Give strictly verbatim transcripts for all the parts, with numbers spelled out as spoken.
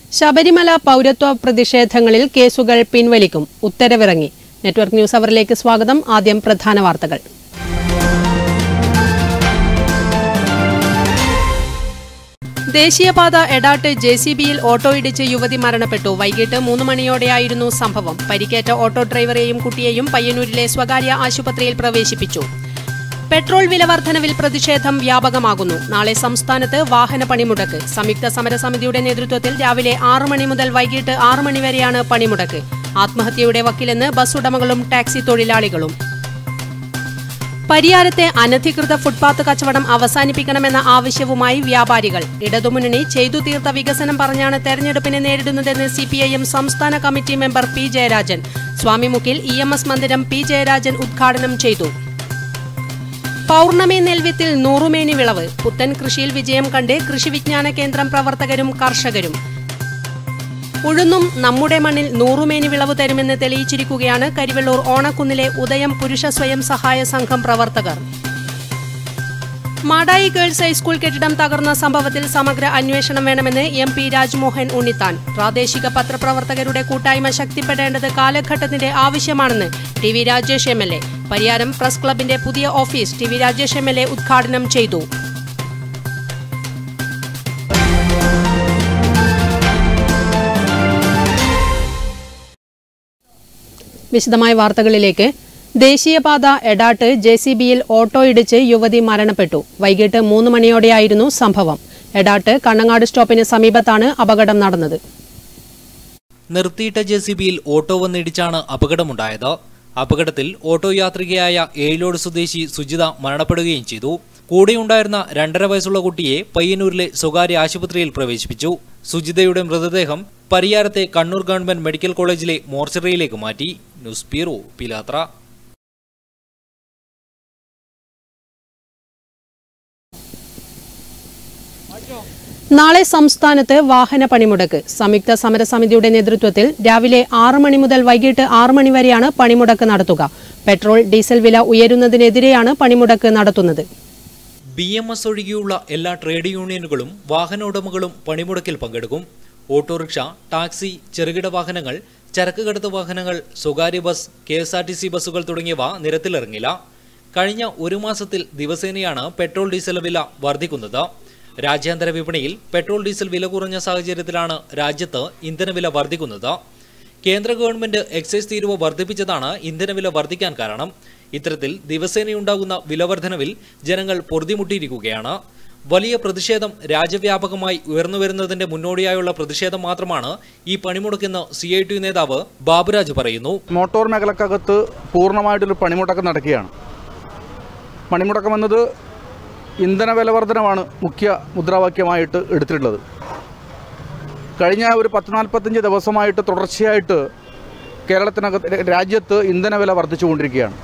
ശബരിമല പൗരത്വ പ്രതിഷേധങ്ങളിൽ കേസുകൾ പിൻവലിക്കും. ഉത്തരവിറങ്ങി. Network news അവറിലേക്ക് സ്വാഗതം. ആദ്യം പ്രധാന വാർത്തകൾ. ദേശീയപാത എടാട്ട് ജെ സി ബിയിൽ ഓട്ടോയിടിച്ച് യുവതി മരണപ്പെട്ടു. വൈകിട്ട് മൂന്ന് മണിയോടെയായിരുന്നു സംഭവം. പരിക്കേറ്റ ഓട്ടോ ഡ്രൈവറെയും കുട്ടിയെയും പയ്യന്നൂരിലെ സ്വകാര്യ ആശുപത്രിയിൽ പ്രവേശിപ്പിച്ചു. പെട്രോൾ വില വർധനവിൽ പ്രതിഷേധം വ്യാപകമാകുന്നു. നാളെ സംസ്ഥാനത്ത് വാഹന പണിമുടക്ക്. സംയുക്ത സമരസമിതിയുടെ നേതൃത്വത്തിൽ രാവിലെ ആറ് മണി മുതൽ വൈകിട്ട് ആറ് മണി വരെയാണ് പണിമുടക്ക്. ആത്മഹത്യയുടെ വക്കിലെന്ന് ബസ് ഉടമകളും ടാക്സി തൊഴിലാളികളും. പരിയാരത്തെ അനധികൃത ഫുട്പാത്ത് കച്ചവടം അവസാനിപ്പിക്കണമെന്ന ആവശ്യവുമായി വ്യാപാരികൾ. ഇടതുമുന്നണി ചെയ്തു തീർത്ത വികസനം പറഞ്ഞാണ് തെരഞ്ഞെടുപ്പിനെ നേരിടുന്നതെന്ന് സി പി ഐ എം സംസ്ഥാന കമ്മിറ്റി മെമ്പർ പി ജയരാജൻ. സ്വാമിമുക്കിൽ ഇ എം എസ് മന്ദിരം പി ജയരാജൻ ഉദ്ഘാടനം ചെയ്തു. പൌർണമി നെൽവിത്തിൽ നൂറുമേനി വിളവ്. പുത്തൻ കൃഷിയിൽ വിജയം കണ്ട് കൃഷി വിജ്ഞാന കേന്ദ്രം പ്രവർത്തകരും കർഷകരും. ഉഴുന്നും നമ്മുടെ മണ്ണിൽ നൂറുമേനി വിളവ് തരുമെന്ന് തെളിയിച്ചിരിക്കുകയാണ് കരിവെള്ളൂർ ഓണക്കുന്നിലെ ഉദയം പുരുഷ സ്വയം സഹായ സംഘം പ്രവർത്തകർ. മാടായി ഗേൾസ് ഹൈസ്കൂൾ കെട്ടിടം തകർന്ന സംഭവത്തിൽ സമഗ്ര അന്വേഷണം വേണമെന്ന് എം പി രാജ്മോഹൻ ഉണ്ണിത്താൻ. പ്രാദേശിക പത്രപ്രവർത്തകരുടെ കൂട്ടായ്മ ശക്തിപ്പെടേണ്ടത് കാലഘട്ടത്തിന്റെ ആവശ്യമാണെന്ന് T V Rajesh M L A. Pariyaram press ക്ലബിന്റെ പുതിയ office T V Rajesh M L A ഉദ്ഘാടനം ചെയ്തു. വിശദമായ വാർത്തകളിലേക്ക്. ദേശീയപാത എടാട്ട് ജെ സി ബിയിൽ ഓട്ടോയിടിച്ച് യുവതി മരണപ്പെട്ടു. വൈകിട്ട് മൂന്ന് മണിയോടെയായിരുന്നു സംഭവം. എടാട്ട് കണ്ണങ്ങാട് സ്റ്റോപ്പിന് സമീപത്താണ് അപകടം നടന്നത്. നിർത്തിയിട്ട ജെ സി ബിയിൽ ഓട്ടോ വന്നിടിച്ചാണ് അപകടമുണ്ടായത്. അപകടത്തിൽ ഓട്ടോ യാത്രികയായ ഏഴിലോട് സ്വദേശി സുജിത മരണപ്പെടുകയും ചെയ്തു. കൂടെയുണ്ടായിരുന്ന രണ്ടര വയസ്സുള്ള കുട്ടിയെ പയ്യന്നൂരിലെ സ്വകാര്യ ആശുപത്രിയിൽ പ്രവേശിപ്പിച്ചു. സുജിതയുടെ മൃതദേഹം പരിയാരത്തെ കണ്ണൂർ ഗവൺമെന്റ് മെഡിക്കൽ കോളേജിലെ മോർച്ചറിയിലേക്ക് മാറ്റി. News bureau, Pilathara. നാളെ സംസ്ഥാനത്ത് വാഹന പണിമുടക്ക്. സംയുക്ത സമരസമിതിയുടെ നേതൃത്വത്തിൽ രാവിലെ ആറ് മണി മുതൽ വൈകിട്ട് ആറ് മണി വരെയാണ് പണിമുടക്ക് നടത്തുക. പെട്രോൾ ഡീസൽ വില ഉയരുന്നതിനെതിരെയാണ് പണിമുടക്ക് നടത്തുന്നത്. ബി എം എസ് ഒഴികെയുള്ള എല്ലാ ട്രേഡ് യൂണിയനുകളും വാഹന ഉടമകളും പണിമുടക്കിൽ പങ്കെടുക്കും. ഓട്ടോറിക്ഷ, ടാക്സി, ചെറുകിട വാഹനങ്ങൾ, ചരക്ക് കടത്ത് വാഹനങ്ങൾ, സ്വകാര്യ bus, K S R T C ബസ്സുകൾ തുടങ്ങിയവ നിരത്തിലിറങ്ങില്ല. കഴിഞ്ഞ ഒരു മാസത്തിൽ ദിവസേനയാണ് പെട്രോൾ ഡീസൽ വില വർദ്ധിക്കുന്നത്. രാജ്യാന്തര വിപണിയിൽ പെട്രോൾ ഡീസൽ വില കുറഞ്ഞ സാഹചര്യത്തിലാണ് രാജ്യത്ത് ഇന്ധനവില വർദ്ധിക്കുന്നത്. കേന്ദ്ര ഗവൺമെന്റ് എക്സൈസ് തീരുവ വർദ്ധിപ്പിച്ചതാണ് ഇന്ധനവില വർദ്ധിക്കാൻ കാരണം. ഇത്തരത്തിൽ ദിവസേനയുണ്ടാകുന്ന വിലവർദ്ധനവിൽ ജനങ്ങൾ പൊറുതിമുട്ടിയിരിക്കുകയാണ്. വലിയ പ്രതിഷേധം രാജ്യവ്യാപകമായി ഉയർന്നുവരുന്നതിന്റെ മുന്നോടിയായുള്ള പ്രതിഷേധം മാത്രമാണ് ഈ പണിമുടക്കെന്ന് സി ഐ ടി നേതാവ് ബാബുരാജ് പറയുന്നു. മോട്ടോർ മേഖലക്കകത്ത് പൂർണ്ണമായിട്ടൊരു പണിമുടക്കം നടക്കുകയാണ്. പണിമുടക്കം എന്നത് ഇന്ധന വിലവർദ്ധനമാണ് മുഖ്യ മുദ്രാവാക്യമായിട്ട് എടുത്തിട്ടുള്ളത്. കഴിഞ്ഞ ഒരു പത്ത് നാൽപ്പത്തഞ്ച് ദിവസമായിട്ട് തുടർച്ചയായിട്ട് കേരളത്തിനകത്ത് രാജ്യത്ത് ഇന്ധനവില വർദ്ധിച്ചുകൊണ്ടിരിക്കുകയാണ്.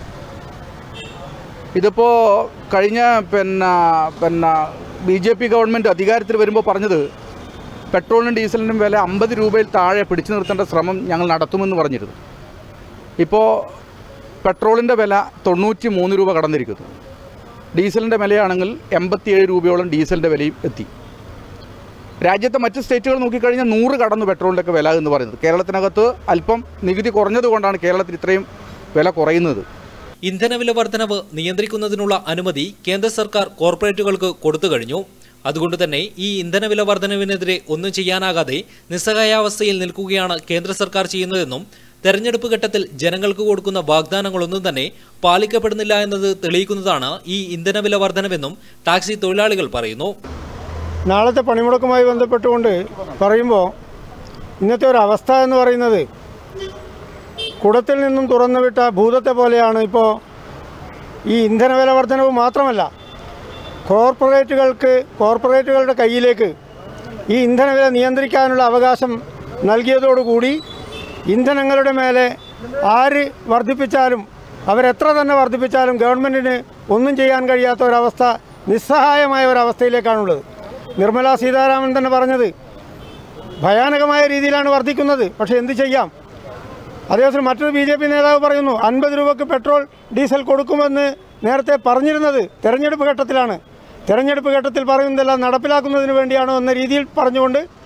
ഇതിപ്പോൾ കഴിഞ്ഞ പിന്നെ പിന്നെ ബി ജെ പി ഗവൺമെൻറ് അധികാരത്തിൽ വരുമ്പോൾ പറഞ്ഞത് പെട്രോളിനും ഡീസലിനും വില അമ്പത് രൂപയിൽ താഴെ പിടിച്ചു നിർത്തേണ്ട ശ്രമം ഞങ്ങൾ നടത്തുമെന്ന് പറഞ്ഞിരുന്നു. ഇപ്പോൾ പെട്രോളിൻ്റെ വില തൊണ്ണൂറ്റി മൂന്ന് രൂപ കടന്നിരിക്കുന്നു. ഡീസലിൻ്റെ വിലയാണെങ്കിൽ എൺപത്തിയേഴ് രൂപയോളം ഡീസലിൻ്റെ വിലയും എത്തി. രാജ്യത്തെ മറ്റ് സ്റ്റേറ്റുകൾ നോക്കിക്കഴിഞ്ഞാൽ നൂറ് കടന്നു പെട്രോളിൻ്റെയൊക്കെ വില എന്ന് പറയുന്നത്. കേരളത്തിനകത്ത് അല്പം നികുതി കുറഞ്ഞതുകൊണ്ടാണ് കേരളത്തിൽ ഇത്രയും വില കുറയുന്നത്. ഇന്ധനവില വർധനവ് നിയന്ത്രിക്കുന്നതിനുള്ള അനുമതി കേന്ദ്ര സർക്കാർ കോർപ്പറേറ്റുകൾക്ക് കൊടുത്തു കഴിഞ്ഞു. അതുകൊണ്ട് തന്നെ ഈ ഇന്ധനവില വർധനവിനെതിരെ ഒന്നും ചെയ്യാനാകാതെ നിസ്സഹായാവസ്ഥയിൽ നിൽക്കുകയാണ് കേന്ദ്ര സർക്കാർ ചെയ്യുന്നതെന്നും തെരഞ്ഞെടുപ്പ് ഘട്ടത്തിൽ ജനങ്ങൾക്ക് കൊടുക്കുന്ന വാഗ്ദാനങ്ങളൊന്നും തന്നെ പാലിക്കപ്പെടുന്നില്ല എന്നത് തെളിയിക്കുന്നതാണ് ഈ ഇന്ധനവില വർധനവെന്നും ടാക്സി തൊഴിലാളികൾ പറയുന്നു. നാളത്തെ പണിമുടക്കുമായി ബന്ധപ്പെട്ടുകൊണ്ട് പറയുമ്പോൾ ഇന്നത്തെ ഒരു അവസ്ഥ എന്ന് പറയുന്നത് കുടത്തിൽ നിന്നും തുറന്നുവിട്ട ഭൂതത്തെ പോലെയാണ്. ഇപ്പോൾ ഈ ഇന്ധനവില വർധനവ് മാത്രമല്ല, കോർപ്പറേറ്റുകൾക്ക് കോർപ്പറേറ്റുകളുടെ കയ്യിലേക്ക് ഈ ഇന്ധനവില നിയന്ത്രിക്കാനുള്ള അവകാശം നൽകിയതോടുകൂടി ഇന്ധനങ്ങളുടെ മേലെ ആര് വർദ്ധിപ്പിച്ചാലും അവരെത്ര തന്നെ വർദ്ധിപ്പിച്ചാലും ഗവൺമെൻറ്റിന് ഒന്നും ചെയ്യാൻ കഴിയാത്ത ഒരവസ്ഥ, നിസ്സഹായമായ ഒരവസ്ഥയിലേക്കാണുള്ളത്. നിർമ്മല സീതാരാമൻ തന്നെ പറഞ്ഞത് ഭയാനകമായ രീതിയിലാണ് വർദ്ധിക്കുന്നത്. പക്ഷേ എന്ത് ചെയ്യാം? അതേസമയം മറ്റൊരു ബി ജെ പി നേതാവ് പറയുന്നു അൻപത് രൂപയ്ക്ക് പെട്രോൾ ഡീസൽ കൊടുക്കുമെന്ന് നേരത്തെ പറഞ്ഞിരുന്നത് തെരഞ്ഞെടുപ്പ് ഘട്ടത്തിലാണ്. തെരഞ്ഞെടുപ്പ് ഘട്ടത്തിൽ പറയുന്നതെല്ലാം നടപ്പിലാക്കുന്നതിന് വേണ്ടിയാണോ എന്ന രീതിയിൽ പറഞ്ഞുകൊണ്ട്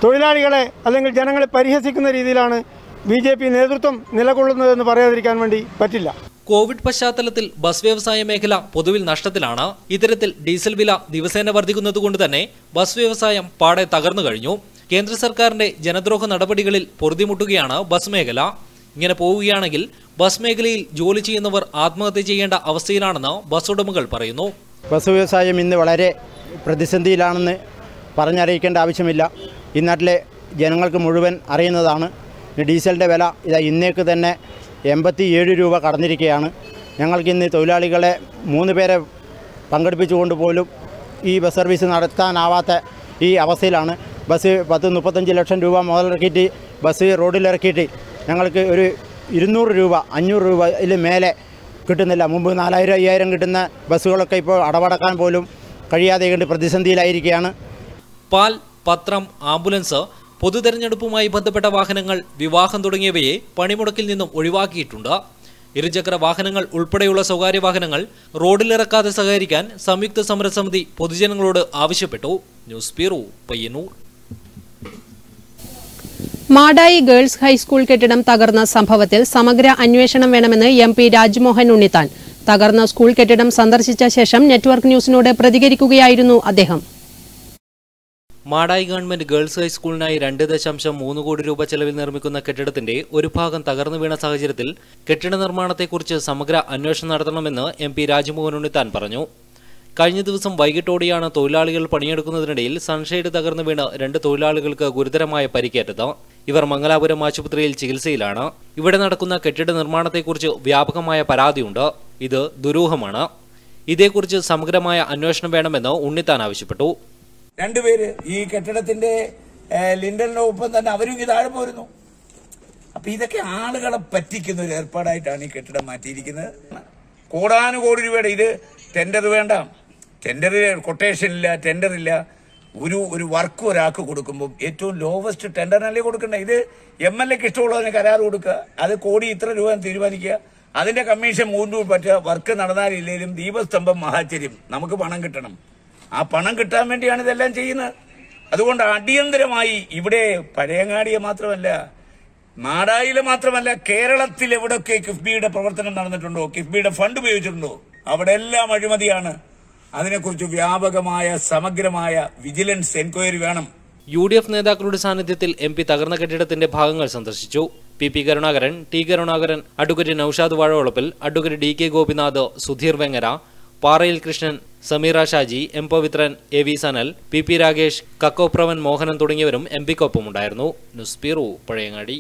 തൊഴിലാളികളെ അല്ലെങ്കിൽ ജനങ്ങളെ പരിഹസിക്കുന്ന രീതിയിലാണ് ബി ജെ പി നേതൃത്വം നിലകൊള്ളുന്നതെന്ന് പറയാതിരിക്കാൻ വേണ്ടി പറ്റില്ല. കോവിഡ് പശ്ചാത്തലത്തിൽ ബസ് വ്യവസായ മേഖല പൊതുവിൽ നഷ്ടത്തിലാണ്. ഇത്തരത്തിൽ ഡീസൽ വില ദിവസേന വർദ്ധിക്കുന്നതുകൊണ്ട് തന്നെ ബസ് വ്യവസായം പാടെ തകർന്നു കഴിഞ്ഞു. കേന്ദ്ര സർക്കാരിന്റെ ജനദ്രോഹ നടപടികളിൽ പൊറുതിമുട്ടുകയാണ് ബസ് മേഖല. ഇങ്ങനെ പോവുകയാണെങ്കിൽ ബസ് മേഖലയിൽ ജോലി ചെയ്യുന്നവർ ആത്മഹത്യ ചെയ്യേണ്ട അവസ്ഥയിലാണെന്ന് ബസ് ഉടമകൾ പറയുന്നു. ബസ് വ്യവസായം ഇന്ന് വളരെ പ്രതിസന്ധിയിലാണെന്ന് പറഞ്ഞറിയിക്കേണ്ട ആവശ്യമില്ല. ഈ നാട്ടിലെ ജനങ്ങൾക്ക് മുഴുവൻ അറിയുന്നതാണ്. ഡീസലിൻ്റെ വില ഇതാ ഇന്നേക്ക് തന്നെ എൺപത്തി ഏഴ് രൂപ കടന്നിരിക്കുകയാണ്. ഞങ്ങൾക്കിന്ന് തൊഴിലാളികളെ മൂന്ന് പേരെ പങ്കെടുപ്പിച്ചുകൊണ്ട് പോലും ഈ ബസ് സർവീസ് നടത്താനാവാത്ത ഈ അവസ്ഥയിലാണ്. ബസ് പത്ത് മുപ്പത്തഞ്ച് ലക്ഷം രൂപ മുതലിറക്കിയിട്ട് ബസ് റോഡിലിറക്കിയിട്ട് ഞങ്ങൾക്ക് ഒരു ഇരുന്നൂറ് രൂപ അഞ്ഞൂറ് രൂപയിൽ മേലെ കിട്ടുന്നില്ല. മുമ്പ് നാലായിരം അയ്യായിരം കിട്ടുന്ന ബസ്സുകളൊക്കെ ഇപ്പോൾ അടവടക്കാൻ പോലും കഴിയാതെ കൊണ്ട് പ്രതിസന്ധിയിലായിരിക്കുകയാണ്. പാൽ, പത്രം, ആംബുലൻസ്, പൊതുതെരഞ്ഞെടുപ്പുമായി ബന്ധപ്പെട്ട വാഹനങ്ങൾ, വിവാഹം തുടങ്ങിയവയെ പണിമുടക്കിൽ നിന്നും ഒഴിവാക്കിയിട്ടുണ്ട്. ഇരുചക്ര വാഹനങ്ങൾ ഉൾപ്പെടെയുള്ള സ്വകാര്യ വാഹനങ്ങൾ റോഡിലിറക്കാതെ സഹകരിക്കാൻ സംയുക്ത സമരസമിതി പൊതുജനങ്ങളോട് ആവശ്യപ്പെട്ടു. News bureau, Payyanur. Madayi girls high school കെട്ടിടം തകർന്ന സംഭവത്തിൽ സമഗ്ര അന്വേഷണം വേണമെന്ന് എം പി രാജ്മോഹൻ ഉണ്ണിത്താൻ. തകർന്ന സ്കൂൾ കെട്ടിടം സന്ദർശിച്ച ശേഷം നെറ്റ്വർക്ക് ന്യൂസിനോട് പ്രതികരിക്കുകയായിരുന്നു അദ്ദേഹം. മാടായി ഗവൺമെന്റ് ഗേൾസ് ഹൈസ്കൂളിനായി രണ്ട് ദശാംശം മൂന്ന് കോടി രൂപ ചെലവിൽ നിർമ്മിക്കുന്ന കെട്ടിടത്തിന്റെ ഒരു ഭാഗം തകർന്നു വീണ സാഹചര്യത്തിൽ കെട്ടിട നിർമ്മാണത്തെക്കുറിച്ച് സമഗ്ര അന്വേഷണം നടത്തണമെന്ന് എം പി രാജ്മോഹൻ ഉണ്ണിത്താൻ പറഞ്ഞു. കഴിഞ്ഞ ദിവസം വൈകിട്ടോടെയാണ് തൊഴിലാളികൾ പണിയെടുക്കുന്നതിനിടയിൽ സൺഷെയ്ഡ് തകർന്നു വീണ് രണ്ട് തൊഴിലാളികൾക്ക് ഗുരുതരമായ പരിക്കേറ്റത്. ഇവർ മംഗലാപുരം ആശുപത്രിയിൽ ചികിത്സയിലാണ്. ഇവിടെ നടക്കുന്ന കെട്ടിട നിർമ്മാണത്തെക്കുറിച്ച് വ്യാപകമായ പരാതിയുണ്ട്. ഇത് ദുരൂഹമാണ്. ഇതേക്കുറിച്ച് സമഗ്രമായ അന്വേഷണം വേണമെന്ന് ഉണ്ണിത്താൻ ആവശ്യപ്പെട്ടു. രണ്ടുപേര് ഈ കെട്ടിടത്തിന്റെ ലിൻഡലിന്റെ ഒപ്പം തന്നെ അവരും താഴെ പോരുന്നു. അപ്പൊ ഇതൊക്കെ ആളുകളെ പറ്റിക്കുന്ന ഒരു ഏർപ്പാടായിട്ടാണ് ഈ കെട്ടിടം മാറ്റിയിരിക്കുന്നത്. കോടാനുകോടി രൂപയുടെ ഇത് ടെൻഡർ വേണ്ട, ടെൻഡർ കൊട്ടേഷൻ ഇല്ല, ടെൻഡർ ഇല്ല. ഒരു ഒരു വർക്ക് ഒരാൾക്ക് കൊടുക്കുമ്പോൾ ഏറ്റവും ലോവസ്റ്റ് ടെൻഡറിനല്ലേ കൊടുക്കണ്ടേ? ഇത് എം എൽ എക്ക് ഇഷ്ടമുള്ളതിന് കരാർ കൊടുക്കുക, അത് കോടി ഇത്ര രൂപ തീരുമാനിക്കുക, അതിന്റെ കമ്മീഷൻ മൂന്ന് പറ്റുക. വർക്ക് നടന്നാലില്ലെങ്കിലും ദീപസ്തംഭം മഹാചര്യം, നമുക്ക് പണം കിട്ടണം. ആ പണം കിട്ടാൻ വേണ്ടിയാണ് ഇതെല്ലാം ചെയ്യുന്നത്. അതുകൊണ്ട് അടിയന്തരമായി ഇവിടെ പഴയങ്ങാടിയെ മാത്രമല്ല, മാടായിലെ മാത്രമല്ല, കേരളത്തിൽ എവിടെയൊക്കെ കിഫ്ബിയുടെ പ്രവർത്തനം നടന്നിട്ടുണ്ടോ, കിഫ്ബിയുടെ ഫണ്ട് ഉപയോഗിച്ചിട്ടുണ്ടോ, അവിടെ എല്ലാം അഴിമതിയാണ്. അതിനെക്കുറിച്ച് വ്യാപകമായ സമഗ്രമായ വിജിലൻസ് എൻക്വയറി വേണം. യു ഡി എഫ് നേതാക്കളുടെ സാന്നിധ്യത്തിൽ എം പി തകർന്ന കെട്ടിടത്തിന്റെ ഭാഗങ്ങൾ സന്ദർശിച്ചു. P P Karunakaran, T Karunakaran, advocate Naushad Vazhavalappil, advocate D K Gopinath, Sudheer Vengara, Parayil Krishnan, Sameera Shaji, M Pavithran, A V Sanal, P P Ragesh, Kakkopravan Mohanan തുടങ്ങിയവരും എം പിക്കൊപ്പമുണ്ടായിരുന്നു. News bureau, Pazhayangadi.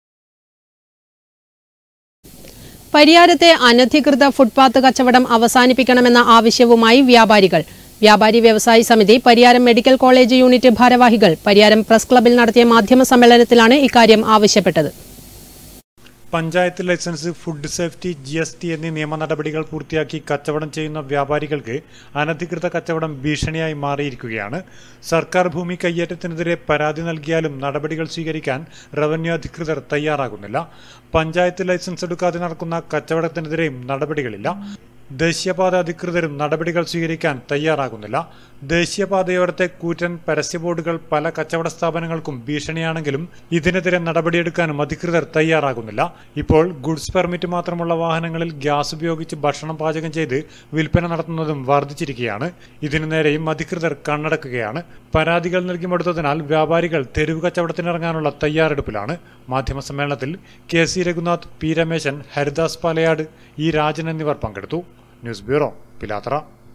പരിയാരത്തെ അനധികൃത ഫുട്പാത്ത് കച്ചവടം അവസാനിപ്പിക്കണമെന്ന ആവശ്യവുമായി വ്യാപാരികൾ. വ്യാപാരി വ്യവസായി സമിതി പരിയാരം മെഡിക്കൽ കോളേജ് യൂണിറ്റ് ഭാരവാഹികൾ പരിയാരം പ്രസ് ക്ലബിൽ നടത്തിയ മാധ്യമ സമ്മേളനത്തിലാണ് ഇക്കാര്യം ആവശ്യപ്പെട്ടത്. Panchayat licence, food safety, G S T എന്നീ നിയമ നടപടികൾ പൂർത്തിയാക്കി കച്ചവടം ചെയ്യുന്ന വ്യാപാരികൾക്ക് അനധികൃത കച്ചവടം ഭീഷണിയായി മാറിയിരിക്കുകയാണ്. സർക്കാർ ഭൂമി കയ്യേറ്റത്തിനെതിരെ പരാതി നൽകിയാലും നടപടികൾ സ്വീകരിക്കാൻ റവന്യൂ അധികൃതർ തയ്യാറാകുന്നില്ല. പഞ്ചായത്ത് ലൈസൻസ് എടുക്കാതെ നടക്കുന്ന കച്ചവടത്തിനെതിരെയും നടപടികളില്ല. ദേശീയപാത അധികൃതരും നടപടികൾ സ്വീകരിക്കാൻ തയ്യാറാകുന്നില്ല. ദേശീയപാതയോരത്തെ കൂറ്റൻ പരസ്യ ബോർഡുകൾ പല കച്ചവട സ്ഥാപനങ്ങൾക്കും ഭീഷണിയാണെങ്കിലും ഇതിനെതിരെ നടപടിയെടുക്കാനും അധികൃതർ തയ്യാറാകുന്നില്ല. ഇപ്പോൾ ഗുഡ്സ് പെർമിറ്റ് മാത്രമുള്ള വാഹനങ്ങളിൽ ഗ്യാസ് ഉപയോഗിച്ച് ഭക്ഷണം പാചകം ചെയ്ത് വിൽപ്പന നടത്തുന്നതും വർദ്ധിച്ചിരിക്കുകയാണ്. ഇതിനു നേരെയും അധികൃതർ കണ്ണടക്കുകയാണ്. പരാതികൾ നൽകി മടുത്തതിനാൽ വ്യാപാരികൾ തെരുവ് കച്ചവടത്തിനിറങ്ങാനുള്ള തയ്യാറെടുപ്പിലാണ്. മാധ്യമ സമ്മേളനത്തിൽ K C Raghunath, P Rameshan, Haridas Palayad, E Rajan എന്നിവർ പങ്കെടുത്തു. News bureau, Pilathara.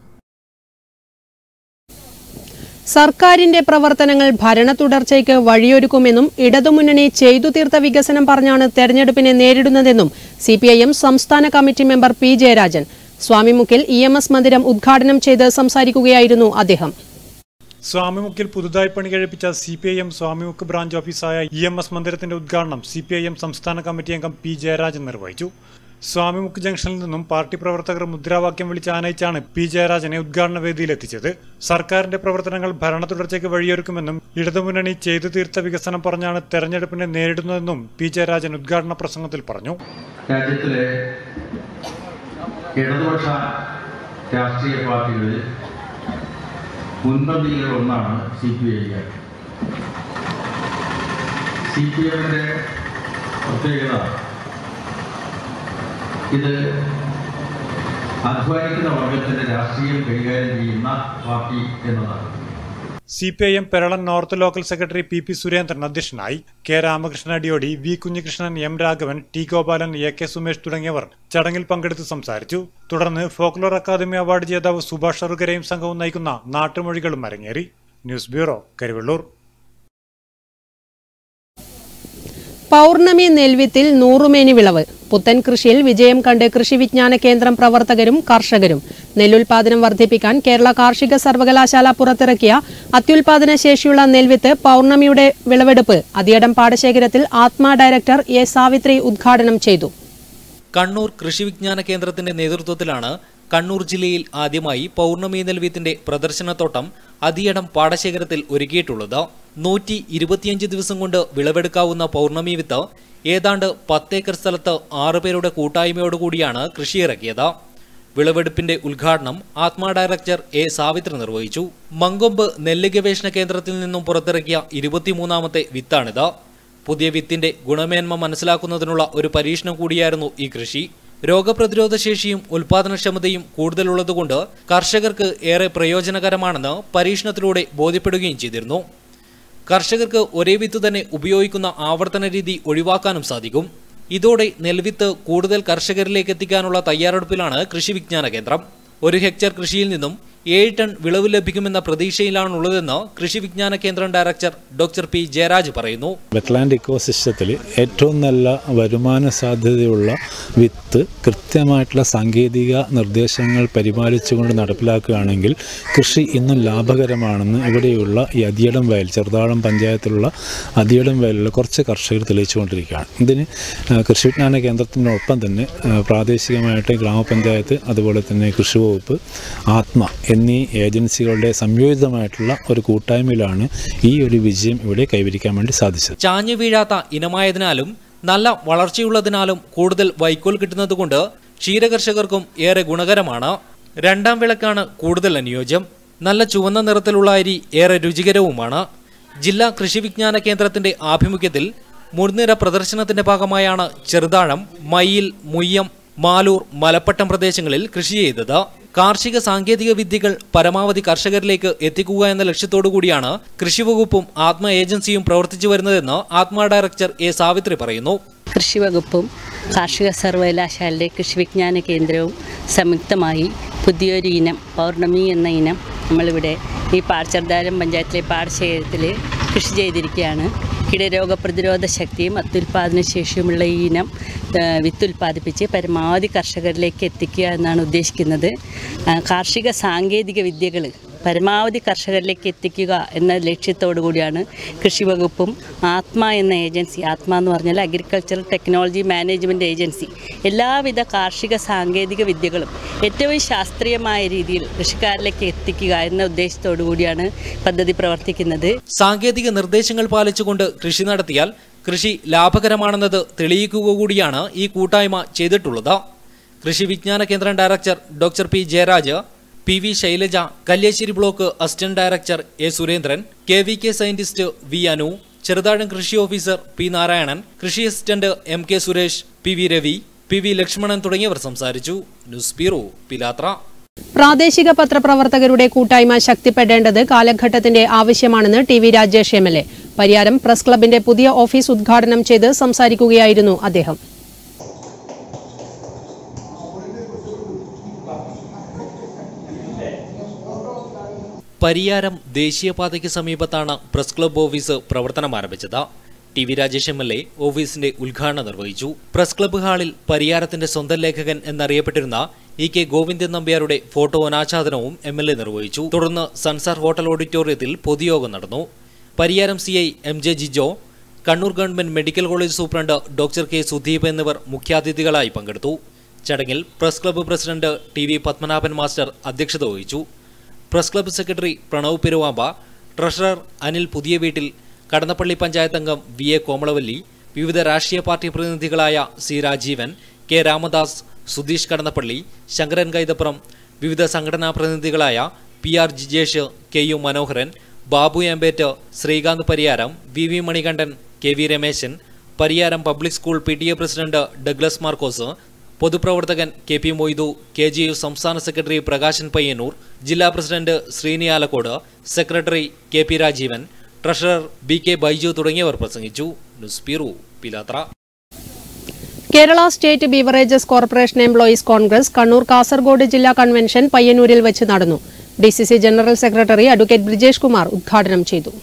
സർക്കാരിന്റെ പ്രവർത്തനങ്ങൾ ഭരണ തുടർച്ചയ്ക്ക് വഴിയൊരുക്കുമെന്നും ഇടതുമുന്നണി ചെയ്തു തീർത്ത വികസനം പറഞ്ഞാണ് തെരഞ്ഞെടുപ്പിനെ നേരിടുന്നതെന്നും സി പി ഐ എം സംസ്ഥാന കമ്മിറ്റി മെമ്പർ പി ജയരാജൻ. സ്വാമിമുക്കിൽ ഇ എം എസ് മന്ദിരം ഉദ്ഘാടനം ചെയ്ത് സംസാരിക്കുകയായിരുന്നു അദ്ദേഹം. സ്വാമിമുക്കിൽ പുതുതായി പണി കഴിപ്പിച്ച C P I M Swamimukku branch ഓഫീസായ ഇ എം എസ് മന്ദിരത്തിന്റെ ഉദ്ഘാടനം സി പി ഐ എം സംസ്ഥാന കമ്മിറ്റി അംഗം പി ജയരാജൻ നിർവഹിച്ചു. സ്വാമിമുക്ക് ജംഗ്ഷനിൽ നിന്നും പാർട്ടി പ്രവർത്തകർ മുദ്രാവാക്യം വിളിച്ച് ആനയിച്ചാണ് പി ജയരാജനെ ഉദ്ഘാടന വേദിയിലെത്തിച്ചത്. സർക്കാരിന്റെ പ്രവർത്തനങ്ങൾ ഭരണ തുടർച്ചയ്ക്ക് വഴിയൊരുക്കുമെന്നും ഇടതുമുന്നണി ചെയ്തു തീർത്ത വികസനം പറഞ്ഞാണ് തെരഞ്ഞെടുപ്പിനെ നേരിടുന്നതെന്നും പി ജയരാജൻ ഉദ്ഘാടന പ്രസംഗത്തിൽ പറഞ്ഞു. രാജ്യത്തിലെ ഇടതുപക്ഷ രാഷ്ട്രീയ പാർട്ടികളിൽ മുൻപന്തിയിൽ ഒന്നാണ് C P I. C P എമ്മിൻ്റെ പ്രത്യേകത ഇത് അധ്വാനിക്കുന്ന വർഗത്തിൻ്റെ രാഷ്ട്രീയം കൈകാര്യം ചെയ്യുന്ന പാർട്ടി എന്നതാണ്. C P I M Peralan north local secretary P P Surendran അധ്യക്ഷനായി. K Ramakrishnan Adiyodi, V Kunhikrishnan, M Raghavan, T Gopalan, A K Sumesh തുടങ്ങിയവർ ചടങ്ങിൽ പങ്കെടുത്ത് സംസാരിച്ചു. തുടർന്ന് ഫോക്ലോർ അക്കാദമി അവാർഡ് ജേതാവ് സുഭാഷ് അറുകരയും സംഘവും നയിക്കുന്ന നാട്ടുമൊഴികളും അരങ്ങേറി. News bureau, Karivellur. പൗർണമി നെൽവിത്തിൽ നൂറുമേനി വിളവ്. പുത്തൻ കൃഷിയിൽ വിജയം കണ്ട് കൃഷി വിജ്ഞാന കേന്ദ്രം പ്രവർത്തകരും കർഷകരും. നെല്ലുൽപാദനം വർദ്ധിപ്പിക്കാൻ കേരള കാർഷിക സർവകലാശാല പുറത്തിറക്കിയ അത്യുൽപാദന ശേഷിയുള്ള നെൽവിത്ത് പൗർണമിയുടെ വിളവെടുപ്പ് അതിയടം പാടശേഖരത്തിൽ ആത്മ ഡയറക്ടർ എ സാവിത്രി ഉദ്ഘാടനം ചെയ്തു. കണ്ണൂർ കൃഷി വിജ്ഞാന കേന്ദ്രത്തിന്റെ നേതൃത്വത്തിലാണ് കണ്ണൂർ ജില്ലയിൽ ആദ്യമായി പൗർണമി നെൽവിത്തിന്റെ പ്രദർശനത്തോട്ടം അതിയടം പാടശേഖരത്തിൽ ഒരുക്കിയിട്ടുള്ളത്. നൂറ്റി ഇരുപത്തിയഞ്ച് ദിവസം കൊണ്ട് വിളവെടുക്കാവുന്ന പൗർണമി വിത്ത് ഏതാണ്ട് പത്തേക്കർ സ്ഥലത്ത് ആറുപേരുടെ കൂട്ടായ്മയോടുകൂടിയാണ് കൃഷിയിറക്കിയത്. വിളവെടുപ്പിന്റെ ഉദ്ഘാടനം ആത്മ ഡയറക്ടർ എ സാവിത്രി നിർവഹിച്ചു. മങ്കൊമ്പ് നെല്ല് ഗവേഷണ കേന്ദ്രത്തിൽ നിന്നും പുറത്തിറക്കിയ ഇരുപത്തിമൂന്നാമത്തെ വിത്താണിത്. പുതിയ വിത്തിന്റെ ഗുണമേന്മ മനസ്സിലാക്കുന്നതിനുള്ള ഒരു പരീക്ഷണം കൂടിയായിരുന്നു ഈ കൃഷി. രോഗപ്രതിരോധ ശേഷിയും ഉൽപാദനക്ഷമതയും കൂടുതലുള്ളതുകൊണ്ട് കർഷകർക്ക് ഏറെ പ്രയോജനകരമാണെന്ന് പരീക്ഷണത്തിലൂടെ ബോധ്യപ്പെടുകയും ചെയ്തിരുന്നു. കർഷകർക്ക് ഒരേ വിത്ത് തന്നെ ഉപയോഗിക്കുന്ന ആവർത്തന രീതി ഒഴിവാക്കാനും സാധിക്കും. ഇതോടെ നെൽവിത്ത് കൂടുതൽ കർഷകരിലേക്ക് എത്തിക്കാനുള്ള തയ്യാറെടുപ്പിലാണ് കൃഷി വിജ്ഞാന കേന്ദ്രം. ഒരു ഹെക്ടർ കൃഷിയിൽ നിന്നും ഏഴ് ടൺ വിളവ് ലഭിക്കുമെന്ന പ്രതീക്ഷയിലാണുള്ളതെന്ന് കൃഷി വിജ്ഞാന കേന്ദ്രം ഡയറക്ടർ ഡോക്ടർ പി ജയരാജ് പറയുന്നു. വെറ്റ്ലാൻഡ് ഇക്കോസിസ്റ്റത്തിൽ ഏറ്റവും നല്ല വരുമാന സാധ്യതയുള്ള വിത്ത് കൃത്യമായിട്ടുള്ള സാങ്കേതിക നിർദ്ദേശങ്ങൾ പരിപാലിച്ചുകൊണ്ട് നടപ്പിലാക്കുകയാണെങ്കിൽ കൃഷി ഇന്നും ലാഭകരമാണെന്ന് ഇവിടെയുള്ള ഈ അതിയടം വയൽ, ചെറുതാഴം പഞ്ചായത്തിലുള്ള അതിയടം വയലിലുള്ള കുറച്ച് കർഷകർ തെളിയിച്ചുകൊണ്ടിരിക്കുകയാണ്. ഇതിന് കൃഷി വിജ്ഞാന കേന്ദ്രത്തിനൊപ്പം തന്നെ പ്രാദേശികമായിട്ട് ഗ്രാമപഞ്ചായത്ത്, അതുപോലെ തന്നെ കൃഷി വകുപ്പ്, ആത്മ എന്നീ ഏജൻസികളുടെ സംയോജിതമായിട്ടുള്ള ഒരു കൂട്ടായ്മയിലാണ് ഈ ഒരു വിജയം ഇവിടെ കൈവരിക്കാൻ വേണ്ടി സാധിച്ചത്. ചാഞ്ഞു വീഴാത്ത ഇനമായതിനാലും നല്ല വളർച്ചയുള്ളതിനാലും കൂടുതൽ വൈക്കോൽ കിട്ടുന്നതുകൊണ്ട് ക്ഷീരകർഷകർക്കും ഏറെ ഗുണകരമാണ്. രണ്ടാം വിളക്കാണ് കൂടുതൽ അനുയോജ്യം. നല്ല ചുവന്ന നിറത്തിലുള്ള അരി ഏറെ രുചികരവുമാണ്. ജില്ലാ കൃഷി വിജ്ഞാന കേന്ദ്രത്തിന്റെ ആഭിമുഖ്യത്തിൽ മുൻനിര പ്രദർശനത്തിന്റെ ഭാഗമായാണ് ചെറുതാഴം, മയിൽ, മുയ്യം, മാലൂർ, മലപ്പട്ടം പ്രദേശങ്ങളിൽ കൃഷി ചെയ്തത്. കാർഷിക സാങ്കേതിക വിദ്യകൾ പരമാവധി കർഷകരിലേക്ക് എത്തിക്കുക എന്ന ലക്ഷ്യത്തോടുകൂടിയാണ് കൃഷിവകുപ്പും ആത്മ ഏജൻസിയും പ്രവർത്തിച്ചു വരുന്നതെന്ന് ആത്മ ഡയറക്ടർ എ സാവിത്രി പറയുന്നു. കൃഷിവകുപ്പും കാർഷിക സർവകലാശാലയുടെ കൃഷി വിജ്ഞാന കേന്ദ്രവും സംയുക്തമായി പുതിയൊരു ഇനം പൗർണമി എന്ന ഇനം നമ്മളിവിടെ ഈ ചെറുതാഴം പഞ്ചായത്തിലെ പാടശേഖരത്തിൽ കൃഷി ചെയ്തിരിക്കുകയാണ്. കീടരോഗപ്രതിരോധ ശക്തിയും അത്യുൽപാദന ശേഷിയുമുള്ള ഈ ഇനം വിത്തുൽപാദിപ്പിച്ച് പരമാവധി കർഷകരിലേക്ക് എത്തിക്കുക എന്നാണ് ഉദ്ദേശിക്കുന്നത്. കാർഷിക സാങ്കേതിക വിദ്യകൾ പരമാവധി കർഷകരിലേക്ക് എത്തിക്കുക എന്ന ലക്ഷ്യത്തോടു കൂടിയാണ് കൃഷി വകുപ്പും ആത്മ എന്ന ഏജൻസി, ആത്മ എന്ന് പറഞ്ഞാൽ അഗ്രികൾച്ചറൽ ടെക്നോളജി മാനേജ്മെൻറ്റ് ഏജൻസി, എല്ലാവിധ കാർഷിക സാങ്കേതിക വിദ്യകളും ഏറ്റവും ശാസ്ത്രീയമായ രീതിയിൽ കൃഷിക്കാരിലേക്ക് എത്തിക്കുക എന്ന ഉദ്ദേശത്തോടു കൂടിയാണ് പദ്ധതി പ്രവർത്തിക്കുന്നത്. സാങ്കേതിക നിർദ്ദേശങ്ങൾ പാലിച്ചുകൊണ്ട് കൃഷി നടത്തിയാൽ കൃഷി ലാഭകരമാണെന്നത് തെളിയിക്കുക കൂടിയാണ് ഈ കൂട്ടായ്മ ചെയ്തിട്ടുള്ളത്. കൃഷി വിജ്ഞാന കേന്ദ്രം director doctor P Jayaraj, P V Shailaja, Kalliasseri block assistant director A Surendran, K V K scientist V Anu, Cheruthazham കൃഷി ഓഫീസർ പി നാരായണൻ, കൃഷി assistant M K Suresh, P V Ravi, P V Lakshmanan തുടങ്ങിയവർ സംസാരിച്ചു. News bureau, Pilathara. പ്രാദേശിക പത്രപ്രവർത്തകരുടെ കൂട്ടായ്മ ശക്തിപ്പെടേണ്ടത് കാലഘട്ടത്തിന്റെ ആവശ്യമാണെന്ന് T V Rajesh M L A. Pariyaram press ക്ലബിന്റെ പുതിയ ഓഫീസ് ഉദ്ഘാടനം ചെയ്ത് സംസാരിക്കുകയായിരുന്നു അദ്ദേഹം. പരിയാരം ദേശീയപാതയ്ക്ക് സമീപത്താണ് പ്രസ് ക്ലബ് ഓഫീസ് പ്രവർത്തനം ആരംഭിച്ചത്. T V Rajesh M L A ഓഫീസിന്റെ ഉദ്ഘാടനം നിർവഹിച്ചു. പ്രസ് ക്ലബ്ബ് ഹാളിൽ പരിയാരത്തിന്റെ സ്വന്തം ലേഖകൻ എന്നറിയപ്പെട്ടിരുന്ന ഇ കെ ഗോവിന്ദൻ നമ്പ്യാരുടെ ഫോട്ടോ അനാച്ഛാദനവും എം എൽ എ നിർവഹിച്ചു. തുടർന്ന് സൺസാർ ഹോട്ടൽ ഓഡിറ്റോറിയത്തിൽ പൊതുയോഗം നടന്നു. Pariyaram C I M J Jijo, Kannur government medical college superintendent doctor K Sudeep എന്നിവർ മുഖ്യാതിഥികളായി പങ്കെടുത്തു. ചടങ്ങിൽ press club president T V Padmanabhan master അധ്യക്ഷത വഹിച്ചു. Press club secretary Pranav Peruvamba, treasurer Anil Puthiya Veettil, Kadannappally panchayat അംഗം വി എ കോമളവല്ലി, വിവിധ രാഷ്ട്രീയ പാർട്ടി പ്രതിനിധികളായ സി രാജീവൻ, കെ രാമദാസ്, സുധീഷ് കടന്നപ്പള്ളി, ശങ്കരൻ കൈതപ്പുറം, വിവിധ സംഘടനാ പ്രതിനിധികളായ P R Jijesh, K U Manoharan, Babu Embet, Sreekanth Pariyaram, V V Manikandan, K V Rameshan, Pariyaram public school P T A president Douglas Markos, പൊതുപ്രവർത്തകൻ K P Moidu, K G U സംസ്ഥാന സെക്രട്ടറി പ്രകാശൻ പയ്യന്നൂർ, ജില്ലാ president Sreeni Alakode, secretary K P Rajeevan, treasurer B K Baiju തുടങ്ങിയവർ പ്രസംഗിച്ചു. News bureau, പിലാത്ര. Kerala state beverages corporation employees Congress Kannur Kasaragod ജില്ലാ convention പയ്യന്നൂരിൽ വെച്ച് നടന്നു. D C C general secretary advocate Brijesh Kumar ഉദ്ഘാടനം ചെയ്തു.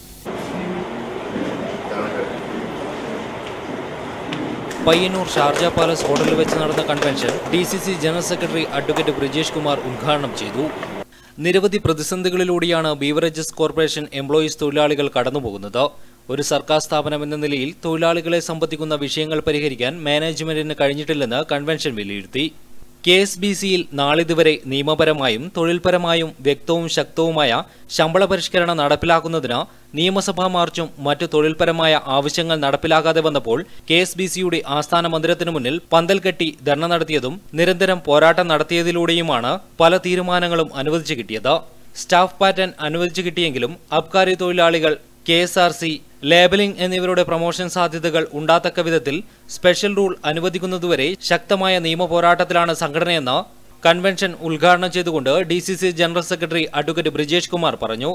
പയ്യന്നൂർ ഷാർജ പാലസ് ഹോട്ടലിൽ വെച്ച് നടന്ന convention D C C general secretary advocate Brijesh Kumar ഉദ്ഘാടനം ചെയ്തു. നിരവധി പ്രതിസന്ധികളിലൂടെയാണ് ബീവറേജസ് കോർപ്പറേഷൻ എംപ്ലോയീസ് തൊഴിലാളികൾ കടന്നുപോകുന്നത്. ഒരു സർക്കാർ സ്ഥാപനം എന്ന നിലയിൽ തൊഴിലാളികളെ സംബന്ധിക്കുന്ന വിഷയങ്ങൾ പരിഹരിക്കാൻ മാനേജ്മെന്റിന് കഴിഞ്ഞിട്ടില്ലെന്ന് കൺവെൻഷൻ വിലയിരുത്തി. കെ എസ് ബി സിയിൽ നാളിതുവരെ നിയമപരമായും തൊഴിൽപരമായും വ്യക്തവും ശക്തവുമായ ശമ്പള പരിഷ്കരണം നടപ്പിലാക്കുന്നതിന് നിയമസഭാ മാർച്ചും മറ്റു തൊഴിൽപരമായ ആവശ്യങ്ങൾ നടപ്പിലാകാതെ വന്നപ്പോൾ കെ എസ് ബി സിയുടെ ആസ്ഥാന മന്ദിരത്തിനു മുന്നിൽ പന്തൽ കെട്ടി ധർണ നടത്തിയതും നിരന്തരം പോരാട്ടം നടത്തിയതിലൂടെയുമാണ് പല തീരുമാനങ്ങളും അനുവദിച്ചു കിട്ടിയത്. സ്റ്റാഫ് പാറ്റേൺ അനുവദിച്ചു കിട്ടിയെങ്കിലും അബ്കാരി തൊഴിലാളികൾ, K S R C, labelling എന്നിവരുടെ പ്രൊമോഷൻ സാധ്യതകൾ ഉണ്ടാത്തക്ക വിധത്തിൽ സ്പെഷ്യൽ റൂൾ അനുവദിക്കുന്നതുവരെ ശക്തമായ നിയമ പോരാട്ടത്തിലാണ് സംഘടനയെന്ന് കൺവെൻഷൻ ഉദ്ഘാടനം ചെയ്തുകൊണ്ട് D C C general secretary advocate Brijesh Kumar പറഞ്ഞു.